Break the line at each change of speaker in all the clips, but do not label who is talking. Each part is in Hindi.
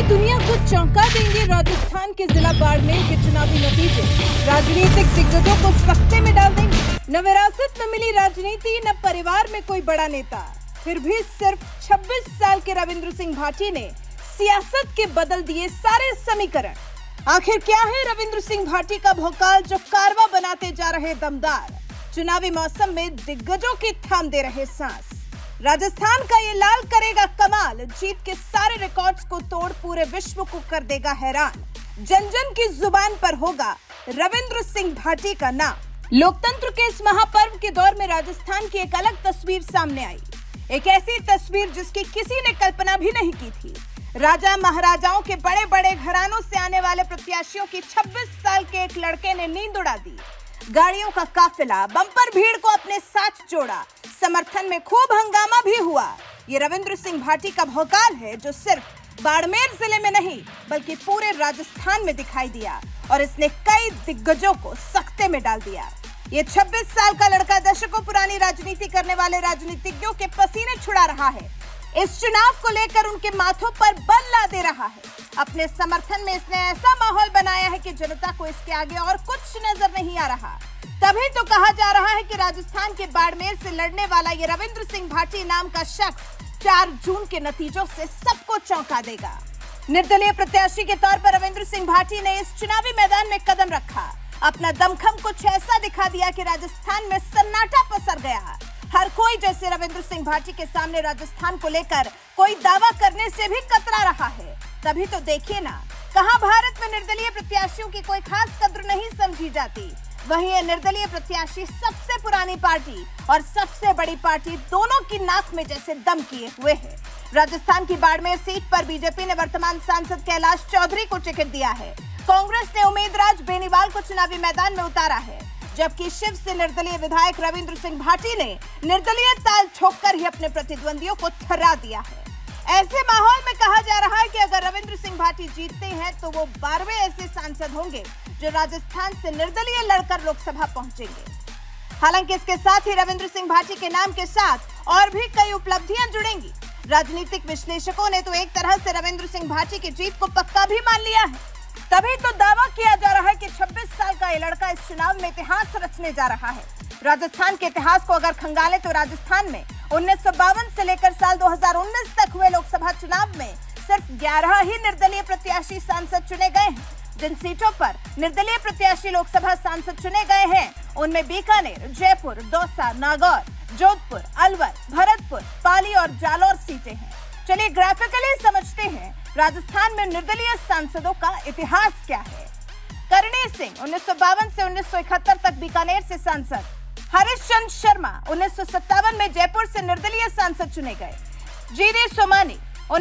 दुनिया को चौंका देंगे राजस्थान के जिला बाड़मेर के चुनावी नतीजे। राजनीतिक दिग्गजों को सख्ते में डाल देंगे। न विरासत में मिली राजनीति, न परिवार में कोई बड़ा नेता, फिर भी सिर्फ 26 साल के रविंद्र सिंह भाटी ने सियासत के बदल दिए सारे समीकरण। आखिर क्या है रविंद्र सिंह भाटी का भौकाल जो कारवा बनाते जा रहे दमदार? चुनावी मौसम में दिग्गजों की थाम दे रहे सांस। राजस्थान का ये लाल करेगा कमाल, जीत के सारे रिकॉर्ड्स को तोड़ पूरे विश्व को कर देगा हैरान। जन जन की जुबान पर होगा रविंद्र सिंह भाटी का नाम। लोकतंत्र के इस महापर्व के दौर में राजस्थान की एक अलग तस्वीर सामने आई, एक ऐसी तस्वीर जिसकी किसी ने कल्पना भी नहीं की थी। राजा महाराजाओं के बड़े बड़े घरानों से आने वाले प्रत्याशियों की 26 साल के एक लड़के ने नींद उड़ा दी। गाड़ियों का काफिला बम्पर भीड़ को अपने साथ जोड़ा, समर्थन में खूब हंगामा भी हुआ। ये रविंद्र सिंह भाटी का भौकाल है जो सिर्फ बाड़मेर जिले में नहीं बल्कि पूरे राजस्थान में दिखाई दिया और इसने कई दिग्गजों को सख्ते में डाल दिया। ये 26 साल का लड़का दशकों पुरानी राजनीति करने वाले राजनीतिज्ञों के पसीने छुड़ा रहा है। इस चुनाव को लेकर उनके माथों पर बल ला दे रहा है। अपने समर्थन में इसने ऐसा माहौल बनाया है कि जनता को इसके आगे और कुछ नजर नहीं आ रहा। तभी तो कहा जा रहा है कि राजस्थान के बाड़मेर से लड़ने वाला ये रविंद्र सिंह भाटी नाम का शख्स 4 जून के नतीजों से सबको चौंका देगा। निर्दलीय प्रत्याशी के तौर पर रविंद्र सिंह भाटी ने इस चुनावी मैदान में कदम रखा। अपना दमखम कुछ ऐसा दिखा दिया कि राजस्थान में सन्नाटा पसर गया। हर कोई जैसे रविंद्र सिंह भाटी के सामने राजस्थान को लेकर कोई दावा करने से भी कतरा रहा है। तभी तो देखिए ना, कहां भारत में निर्दलीय प्रत्याशियों की कोई खास कद्र नहीं समझी जाती, वहीं ये निर्दलीय प्रत्याशी सबसे पुरानी पार्टी और सबसे बड़ी पार्टी दोनों की नाक में जैसे दम किए हुए है। राजस्थान की बाड़मेर सीट पर बीजेपी ने वर्तमान सांसद कैलाश चौधरी को टिकट दिया है। कांग्रेस ने उम्मीदराज बेनीवाल को चुनावी मैदान में उतारा है, जबकि शिव से निर्दलीय विधायक रविंद्र सिंह भाटी ने निर्दलीय ताल ठोककर ही अपने प्रतिद्वंदियों को थर्रा दिया है। ऐसे माहौल में कहा जा रहा है कि अगर रविंद्र सिंह भाटी जीतते हैं तो वो 12वें ऐसे सांसद होंगे जो राजस्थान से निर्दलीय लड़कर लोकसभा पहुंचेंगे। हालांकि इसके साथ ही रविंद्र सिंह भाटी के नाम के साथ और भी कई उपलब्धियां जुड़ेंगी। राजनीतिक विश्लेषकों ने तो एक तरह से रविंद्र सिंह भाटी की जीत को पक्का भी मान लिया है। तभी तो दावा किया जा रहा है कि 26 साल का ये लड़का इस चुनाव में इतिहास रचने जा रहा है। राजस्थान के इतिहास को अगर खंगाले तो राजस्थान में 1952 से लेकर साल 2019 तक हुए लोकसभा चुनाव में सिर्फ 11 ही निर्दलीय प्रत्याशी सांसद चुने गए हैं। जिन सीटों पर निर्दलीय प्रत्याशी लोकसभा सांसद चुने गए हैं उनमें बीकानेर, जयपुर, दौसा, नागौर, जोधपुर, अलवर, भरतपुर, पाली और जालौर सीटें हैं। चलिए ग्राफिकली समझते हैं राजस्थान में निर्दलीय सांसदों का इतिहास क्या है। करणी सिंह 1952 से 1971 तक बीकानेर से सांसद। हरिश्चंद्र शर्मा 1957 में जयपुर से निर्दलीय सांसद चुने गए। जीडी सोमानी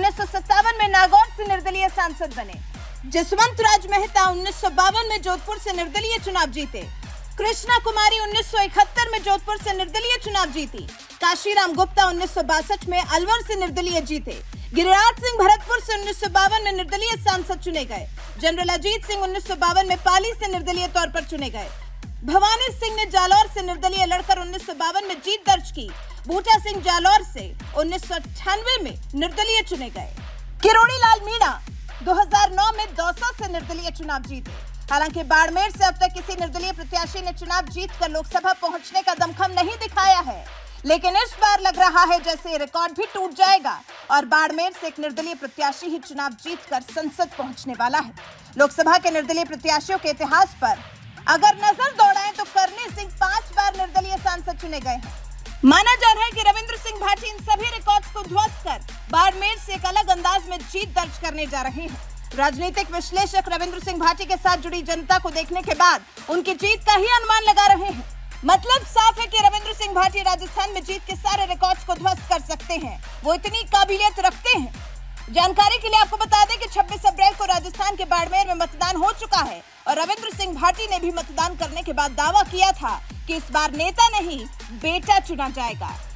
1957 में नागौर से निर्दलीय सांसद बने। जसवंत राज मेहता 1952 में जोधपुर से निर्दलीय चुनाव जीते। कृष्णा कुमारी 1971 में जोधपुर से निर्दलीय चुनाव जीती। काशीराम गुप्ता 1962 में अलवर से निर्दलीय जीते। गिरिराज सिंह भरतपुर से 1952 में निर्दलीय सांसद चुने गए। जनरल अजीत सिंह 1952 में पाली से निर्दलीय तौर पर चुने गए। भवानी सिंह ने जालौर से निर्दलीय लड़कर 1952 में जीत दर्ज की। बूटा सिंह जालौर से 1998 में निर्दलीय चुने गए। किरोड़ी लाल मीणा 2009 में दौसा से निर्दलीय चुनाव जीते। हालांकि बाड़मेर से अब तक किसी निर्दलीय प्रत्याशी ने चुनाव जीतकर लोकसभा पहुंचने का दमखम नहीं दिखाया है, लेकिन इस बार लग रहा है जैसे रिकॉर्ड भी टूट जाएगा और बाड़मेर से एक निर्दलीय प्रत्याशी ही चुनाव जीतकर संसद पहुंचने वाला है। लोकसभा के निर्दलीय प्रत्याशियों के इतिहास पर अगर नजर दौड़ाएं तो करणी सिंह 5 बार निर्दलीय सांसद चुने गए हैं। माना जा रहा है कि रविंद्र सिंह भाटी इन सभी रिकॉर्ड्स को ध्वस्त कर बाड़मेर से एक अलग अंदाज में जीत दर्ज करने जा रहे हैं। राजनीतिक विश्लेषक रविंद्र सिंह भाटी के साथ जुड़ी जनता को देखने के बाद उनकी जीत का ही अनुमान लगा रहे हैं। मतलब साफ है कि रविंद्र सिंह भाटी राजस्थान में जीत के सारे रिकॉर्ड्स को ध्वस्त कर सकते हैं। वो इतनी काबिलियत रखते हैं। जानकारी के लिए आपको बता दें कि 26 अप्रैल को राजस्थान के बाड़मेर में मतदान हो चुका है और रविंद्र सिंह भाटी ने भी मतदान करने के बाद दावा किया था कि इस बार नेता नहीं बेटा चुना जाएगा।